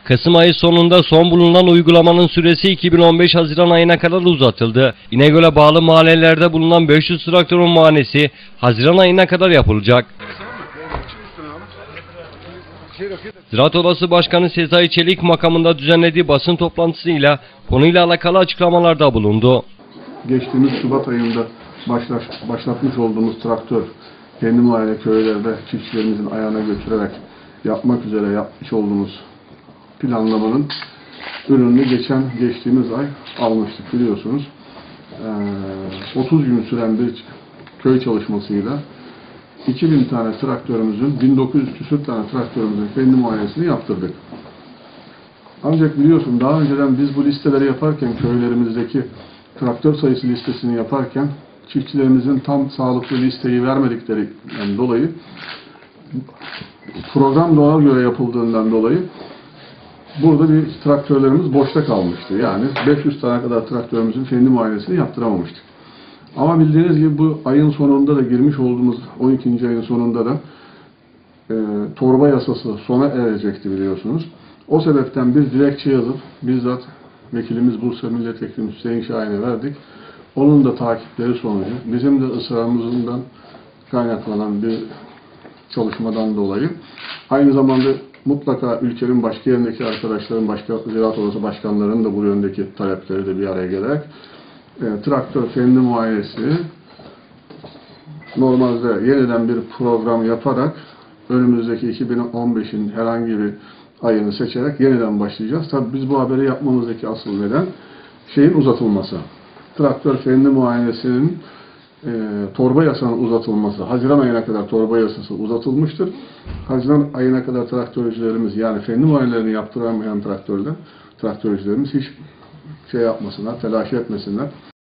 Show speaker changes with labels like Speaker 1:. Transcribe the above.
Speaker 1: Kasım ayı sonunda son bulunan uygulamanın süresi 2015 Haziran ayına kadar uzatıldı. İnegöl'e bağlı mahallelerde bulunan 500 traktörün muayenesi Haziran ayına kadar yapılacak. Ziraat Odası Başkanı Sezai Çelik makamında düzenlediği basın toplantısıyla konuyla alakalı açıklamalarda bulundu.
Speaker 2: Geçtiğimiz Şubat ayında başlatmış olduğumuz traktör kendi muayene köylerde çiftçilerimizin ayağına götürerek yapmak üzere yapmış olduğumuz planlamanın ürününü geçtiğimiz ay almıştık biliyorsunuz. 30 gün süren bir köy çalışmasıyla 2000 tane traktörümüzün, 1900 küsur tane traktörümüzün kendi muayenesini yaptırdık. Ancak biliyorsun daha önceden biz bu listeleri yaparken, köylerimizdeki traktör sayısı listesini yaparken çiftçilerimizin tam sağlıklı listeyi vermediklerinden dolayı program doğal göre yapıldığından dolayı burada bir traktörlerimiz boşta kalmıştı. Yani 500 tane kadar traktörümüzün kendi muayenesini yaptıramamıştık. Ama bildiğiniz gibi bu ayın sonunda da girmiş olduğumuz 12. ayın sonunda da torba yasası sona erecekti biliyorsunuz. O sebepten bir dilekçe yazıp bizzat vekilimiz Bursa Milletvekili Hüseyin Şahin'e verdik. Onun da takipleri sonucu bizim de ısrarımızdan kaynaklanan bir çalışmadan dolayı aynı zamanda mutlaka ülkenin başka yerindeki arkadaşların, başka Ziraat Odası başkanlarının da bu yöndeki talepleri de bir araya gelerek traktör kendi muayenesi normalde yeniden bir program yaparak önümüzdeki 2015'in herhangi bir ayını seçerek yeniden başlayacağız. Tabii biz bu haberi yapmamızdaki asıl neden şeyin uzatılması. Traktör kendi muayenesinin torba yasanın uzatılması. Haziran ayına kadar torba yasası uzatılmıştır. Haziran ayına kadar traktörcülerimiz yani kendi muayenelerini yaptıramayan traktörcülerimiz hiç şey yapmasınlar, telaş etmesinler.